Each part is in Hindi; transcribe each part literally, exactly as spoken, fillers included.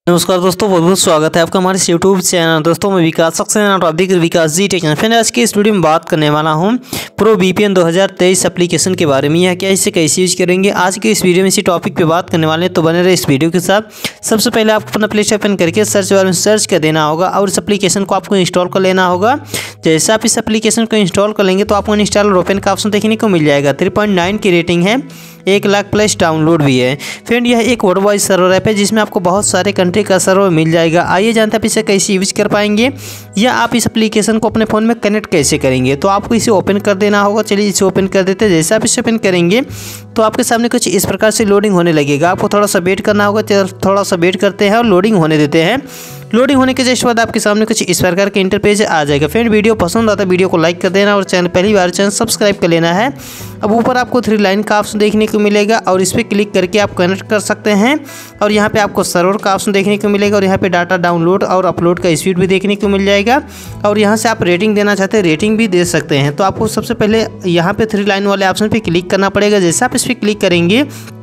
नमस्कार दोस्तों, बहुत बहुत स्वागत है आपका हमारे यूट्यूब चैनल। दोस्तों मैं Vikas Saxena topic Vikas ji tech channel. आज की इस वीडियो में बात करने वाला हूं प्रो वीपीएन दो हज़ार तेईस एप्लीकेशन के बारे में। यह क्या, इसे कैसे यूज करेंगे, आज के इस वीडियो में इसी टॉपिक पे बात करने वाले हैं। तो बने रहे इस वीडियो के साथ। सबसे पहले आपको अपना प्ले स्टोर ओपन करके सर्च बार में सर्च कर देना होगा और इस एप्लीकेशन को आपको इंस्टॉल कर लेना होगा। जैसे आप इस एप्लीकेशन को इंस्टॉल कर लेंगे तो आपको इंस्टॉलर ओपन का ऑप्शन देखने को मिल जाएगा। थ्री पॉइंट नाइन की रेटिंग है, एक लाख प्लस डाउनलोड भी है। फ्रेंड यह एक वर्ल्ड वाइड सर्वर ऐप है जिसमें आपको बहुत सारे कंट्री का सर्वर मिल जाएगा। आइए जानते हैं आप इसे कैसे यूज कर पाएंगे या आप इस एप्लीकेशन को अपने फ़ोन में कनेक्ट कैसे करेंगे। तो आपको इसे ओपन कर देना होगा। चलिए इसे ओपन कर देते हैं। जैसे आप इसे ओपन करेंगे तो आपके सामने कुछ इस प्रकार से लोडिंग होने लगेगा। आपको थोड़ा सा वेट करना होगा। थोड़ा सा वेट करते हैं और लोडिंग होने देते हैं। लोडिंग होने के जस्ट बाद आपके सामने कुछ इस प्रकार के इंटरपेज आ जाएगा। फ्रेंड वीडियो पसंद आता है वीडियो को लाइक कर देना और चैनल पहली बार चैनल सब्सक्राइब कर लेना है। अब ऊपर आपको थ्री लाइन का ऑप्शन देखने को मिलेगा और इस पर क्लिक करके आप कनेक्ट कर सकते हैं। और यहाँ पे आपको सर्वर का ऑप्शन देखने को मिलेगा और यहाँ पे डाटा डाउनलोड और अपलोड का स्पीड भी देखने को मिल जाएगा। और यहाँ से आप रेटिंग देना चाहते हैं रेटिंग भी दे सकते हैं। तो आपको सबसे पहले यहाँ पे थ्री लाइन वाले ऑप्शन पे क्लिक करना पड़ेगा। जैसे आप इस पर क्लिक करेंगे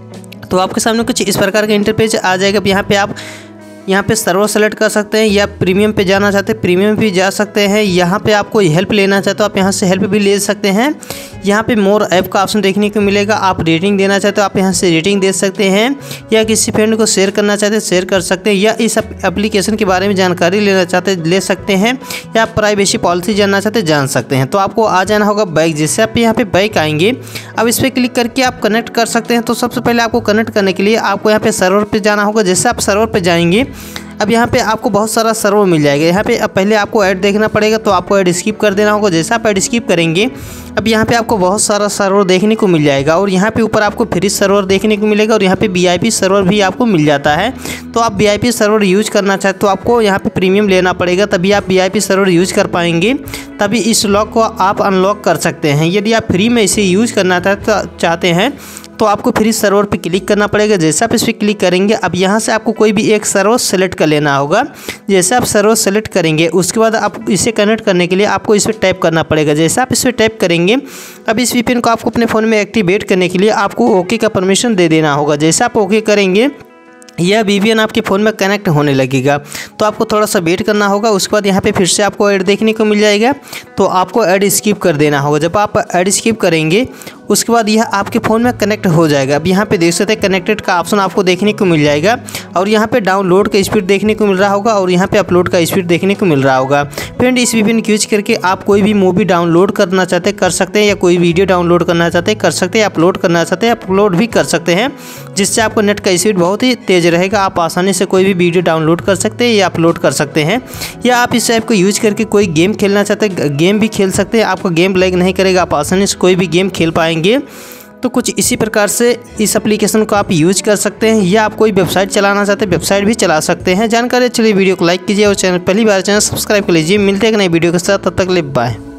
तो आपके सामने कुछ इस प्रकार का इंटरपेज आ जाएगा। यहाँ पे आप यहाँ पे सर्वर सेलेक्ट कर सकते हैं या प्रीमियम पे जाना चाहते हैं प्रीमियम भी जा सकते हैं। यहाँ पे आपको हेल्प लेना चाहते हो आप यहाँ से हेल्प भी ले सकते हैं। यहाँ पे मोर ऐप का ऑप्शन देखने को मिलेगा। आप रेटिंग देना चाहते हो आप यहाँ से रेटिंग दे सकते हैं या किसी फ्रेंड को शेयर करना चाहते हैं शेयर कर सकते हैं या इस एप्लीकेशन के बारे में जानकारी लेना चाहते हैं ले सकते हैं या प्राइवेसी पॉलिसी जानना चाहते हैं जान सकते हैं। तो आपको आ जाना होगा बैक। जैसे आप यहाँ पे बैक आएंगे अब इस पर क्लिक करके आप कनेक्ट कर सकते हैं। तो सबसे पहले आपको कनेक्ट करने के लिए आपको यहाँ पे सर्वर पे जाना होगा। जैसे आप सर्वर पे जाएंगे अब यहाँ पे आपको बहुत सारा सर्वर मिल जाएगा। यहाँ पे अब पहले आपको ऐड देखना पड़ेगा तो आपको ऐड स्किप कर देना होगा। जैसे आप ऐड स्किप करेंगे अब यहाँ पे आपको बहुत सारा सर्वर देखने को मिल जाएगा और यहाँ पे ऊपर आपको फ्री सर्वर देखने को मिलेगा और यहाँ पे वीआईपी सर्वर भी आपको मिल जाता है। तो आप वीआईपी सर्वर यूज करना चाहते तो आपको यहाँ पे प्रीमियम लेना पड़ेगा, तभी आप वीआईपी सर्वर यूज कर पाएंगे, तभी इस लॉक को आप अनलॉक कर सकते हैं। यदि आप फ्री में इसे यूज करना चाहते हैं तो आपको फ्री सर्वर पे क्लिक करना पड़ेगा। जैसे आप इस पर क्लिक करेंगे अब यहाँ से आपको कोई भी एक सर्वर सेलेक्ट कर लेना होगा। जैसे आप सर्वर सेलेक्ट करेंगे उसके बाद आप इसे कनेक्ट करने के लिए आपको इस पर टैप करना पड़ेगा। जैसे आप इस पर टैप करेंगे अब इस वीपीएन को आपको अपने फ़ोन में एक्टिवेट करने के लिए आपको ओके का परमिशन दे देना होगा। जैसे आप ओके करेंगे यह वीपीएन आपके फ़ोन में कनेक्ट होने लगेगा। तो आपको थोड़ा सा वेट करना होगा। उसके बाद यहाँ पे फिर से आपको ऐड देखने को मिल जाएगा तो आपको ऐड स्किप कर देना होगा। जब आप ऐड स्किप करेंगे उसके बाद यह आपके फ़ोन में कनेक्ट हो जाएगा। अब यहाँ पे देख सकते हैं कनेक्टेड का ऑप्शन आपको देखने को मिल जाएगा और यहाँ पे डाउनलोड का स्पीड देखने को मिल रहा होगा और यहाँ पे अपलोड का स्पीड देखने को मिल रहा होगा। फ्रेंड इस वीपीएन को यूज करके आप कोई भी मूवी डाउनलोड करना चाहते हैं कर सकते हैं या कोई वीडियो डाउनलोड करना चाहते हैं कर सकते हैं, अपलोड करना चाहते हैं अपलोड भी कर सकते हैं, जिससे आपको नेट का स्पीड बहुत ही तेज़ रहेगा। आप आसानी से कोई भी वीडियो डाउनलोड कर सकते हैं या अपलोड कर सकते हैं। या आप इस ऐप को यूज करके कोई गेम खेलना चाहते हैं गेम भी खेल सकते हैं। आपको गेम लैग नहीं करेगा, आप आसानी से कोई भी गेम खेल पाएंगे। तो कुछ इसी प्रकार से इस एप्लीकेशन को आप यूज कर सकते हैं या आप कोई वेबसाइट चलाना चाहते हैं वेबसाइट भी चला सकते हैं। जानकारी चलिए वीडियो को लाइक कीजिए और चैनल पहली बार चैनल सब्सक्राइब कर लीजिए। मिलते हैं एक नई वीडियो के साथ, तब तक के लिए बाय।